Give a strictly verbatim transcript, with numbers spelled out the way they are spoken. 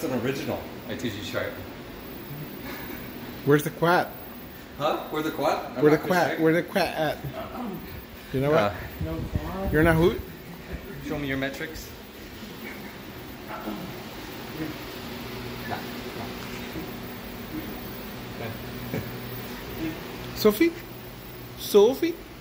That's an original. I teach you sharp. Where's the quat? Huh? Where the quat? I'm Where the not quat? fishing. Where the quat at? You know what? Uh, You're not hoot? Show me your metrics. Sophie? Sophie?